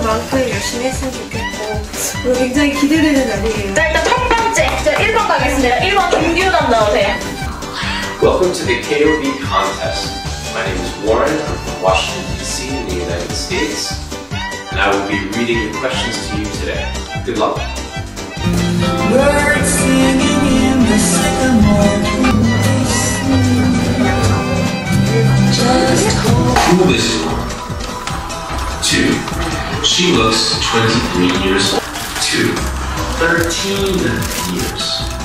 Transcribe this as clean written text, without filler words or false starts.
만큼 열심히 했으면 좋겠고 오늘 굉장히 기대되는 날이에요. 자, 일단 첫 번째, 저 1번 가겠습니다. 1번 김규남 나오세요. Welcome to the KOB contest. My name is Warren. I'm from Washington, D.C. in the United States. And I will be reading the questions to you today. Good luck. Birds singing in the sycamore. Just hold. Who is she? 2. She looks 23 years old. 2. 13 years.